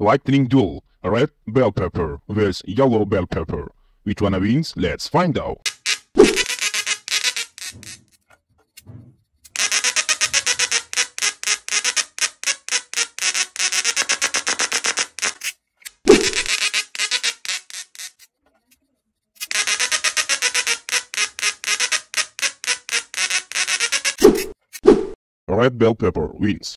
Lightning duel, red bell pepper vs yellow bell pepper. Which one wins? Let's find out. Red bell pepper wins.